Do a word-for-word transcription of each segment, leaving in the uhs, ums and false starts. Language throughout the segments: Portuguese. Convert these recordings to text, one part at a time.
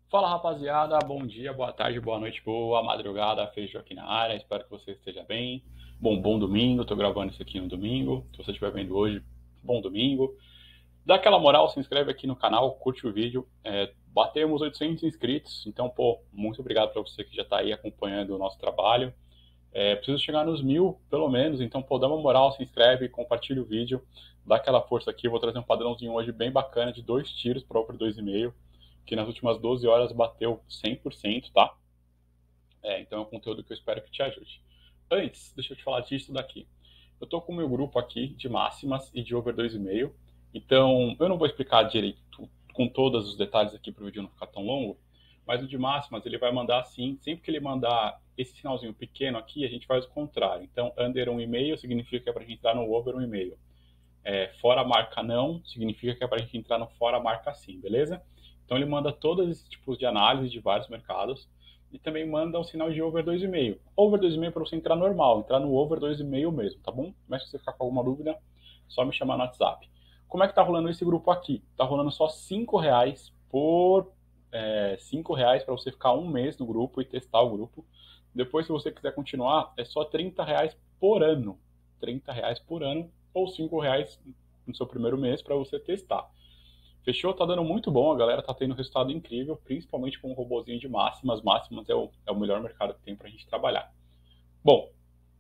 Fala rapaziada, bom dia, boa tarde, boa noite, boa madrugada, Feijão aqui na área, espero que você esteja bem. Bom, bom domingo, tô gravando isso aqui no domingo, se você estiver vendo hoje, bom domingo. Dá aquela moral, se inscreve aqui no canal, curte o vídeo, é, batemos oitocentos inscritos, então, pô, muito obrigado para você que já tá aí acompanhando o nosso trabalho. É, preciso chegar nos mil, pelo menos, então, pô, dá uma moral, se inscreve, compartilha o vídeo, dá aquela força aqui, vou trazer um padrãozinho hoje bem bacana de dois tiros para o dois e meio, que nas últimas doze horas bateu cem por cento, tá? É, então é um conteúdo que eu espero que te ajude. Antes, deixa eu te falar disso daqui. Eu tô com o meu grupo aqui de máximas e de over dois e meio, então eu não vou explicar direito com todos os detalhes aqui para o vídeo não ficar tão longo, mas o de máximas ele vai mandar assim, sempre que ele mandar esse sinalzinho pequeno aqui, a gente faz o contrário. Então, under um e meio significa que é para a gente entrar no over um e meio. É, fora marca não, significa que é para a gente entrar no fora marca sim, beleza? Então ele manda todos esses tipos de análise de vários mercados e também manda um sinal de over dois e meio. Over dois e meio para você entrar normal, entrar no over dois e meio mesmo, tá bom? Mas se você ficar com alguma dúvida, só me chamar no WhatsApp. Como é que tá rolando esse grupo aqui? Tá rolando só cinco reais por é, cinco reais para você ficar um mês no grupo e testar o grupo. Depois, se você quiser continuar, é só trinta reais por ano. trinta reais por ano ou cinco reais no seu primeiro mês para você testar. Fechou? Tá dando muito bom, a galera tá tendo um resultado incrível, principalmente com o robozinho de máximas. Máximas é o, é o melhor mercado que tem pra gente trabalhar. Bom,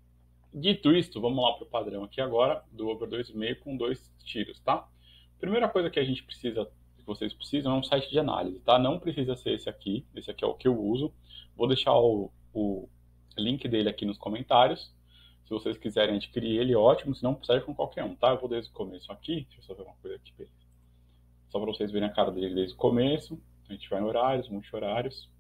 dito isto, vamos lá pro padrão aqui agora, do over dois e meio com dois tiros, tá? Primeira coisa que a gente precisa, que vocês precisam, é um site de análise, tá? Não precisa ser esse aqui, esse aqui é o que eu uso. Vou deixar o, o link dele aqui nos comentários. Se vocês quiserem adquirir ele, ótimo, se não, serve com qualquer um, tá? Eu vou desde o começo aqui, deixa eu só ver uma coisa aqui, beleza. Só para vocês verem a cara dele desde o começo. A gente vai em horários, multi-horários.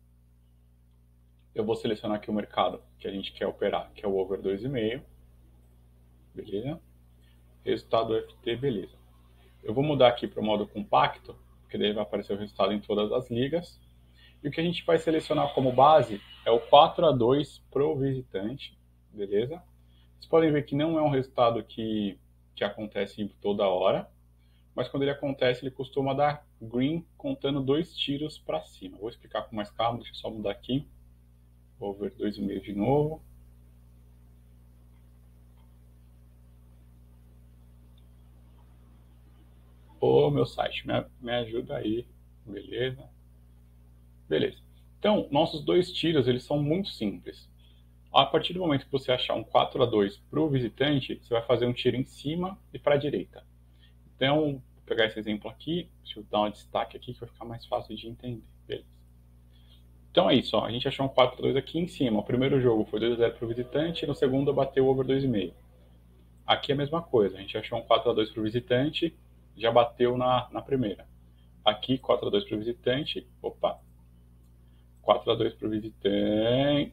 Eu vou selecionar aqui o mercado que a gente quer operar, que é o over dois e meio. Beleza? Resultado F T, beleza. Eu vou mudar aqui para o modo compacto, porque daí vai aparecer o resultado em todas as ligas. E o que a gente vai selecionar como base é o quatro a dois pro visitante. Beleza? Vocês podem ver que não é um resultado que, que acontece toda hora, mas quando ele acontece, ele costuma dar green contando dois tiros para cima. Vou explicar com mais calma, deixa eu só mudar aqui. Over dois e meio de novo. Ô, meu site, me, me ajuda aí. Beleza? Beleza. Então, nossos dois tiros, eles são muito simples. A partir do momento que você achar um quatro a dois para o visitante, você vai fazer um tiro em cima e para a direita. Então, vou pegar esse exemplo aqui, deixa eu dar um destaque aqui que vai ficar mais fácil de entender. Beleza. Então é isso, ó. A gente achou um quatro a dois aqui em cima. O primeiro jogo foi dois a zero para o visitante, no segundo bateu o over dois e meio. Aqui é a mesma coisa, a gente achou um quatro a dois para o visitante, já bateu na, na primeira. Aqui quatro a dois para o visitante, opa, quatro a dois para o visitante,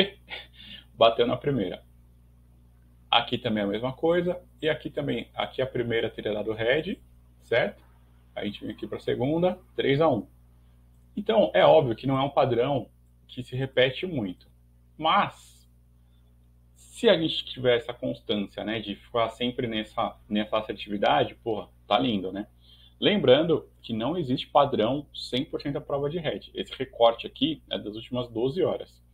bateu na primeira. Aqui também é a mesma coisa, e aqui também, aqui a primeira teria dado red, certo? A gente vem aqui para a segunda, três a um. Então, é óbvio que não é um padrão que se repete muito. Mas, se a gente tiver essa constância, né, de ficar sempre nessa, nessa assertividade, porra, tá lindo, né? Lembrando que não existe padrão cem por cento da prova de red. Esse recorte aqui é das últimas doze horas.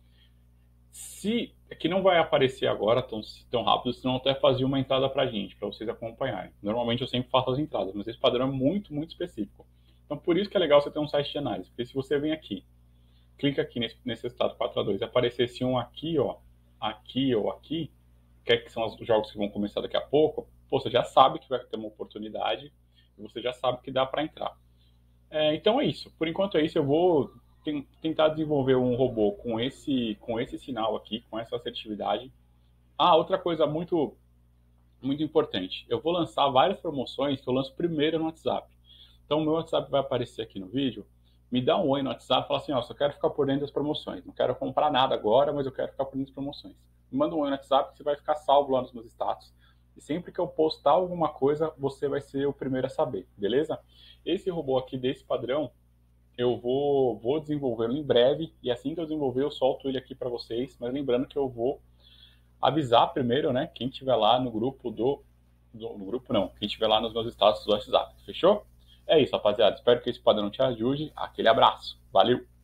Se é que não vai aparecer agora tão, tão rápido, senão até fazia uma entrada pra gente, para vocês acompanharem. Normalmente eu sempre faço as entradas, mas esse padrão é muito, muito específico. Então, por isso que é legal você ter um site de análise. Porque se você vem aqui, clica aqui nesse, nesse estado quatro a dois, e aparecesse um aqui, ó, aqui ou aqui, que, é que são os jogos que vão começar daqui a pouco, pô, você já sabe que vai ter uma oportunidade e você já sabe que dá para entrar. É, então é isso. Por enquanto é isso. Eu vou tem, tentar desenvolver um robô com esse, com esse sinal aqui, com essa assertividade. Ah, outra coisa muito, muito importante. Eu vou lançar várias promoções que eu lanço primeiro no WhatsApp. Então, o meu WhatsApp vai aparecer aqui no vídeo. Me dá um oi no WhatsApp e fala assim, ó, só quero ficar por dentro das promoções. Não quero comprar nada agora, mas eu quero ficar por dentro das promoções. Me manda um oi no WhatsApp que você vai ficar salvo lá nos meus status. E sempre que eu postar alguma coisa, você vai ser o primeiro a saber, beleza? Esse robô aqui desse padrão, eu vou, vou desenvolvê-lo em breve. E assim que eu desenvolver, eu solto ele aqui para vocês. Mas lembrando que eu vou avisar primeiro, né? Quem estiver lá no grupo do, do... No grupo não. Quem estiver lá nos meus status do WhatsApp. Fechou? É isso, rapaziada. Espero que esse padrão te ajude. Aquele abraço. Valeu!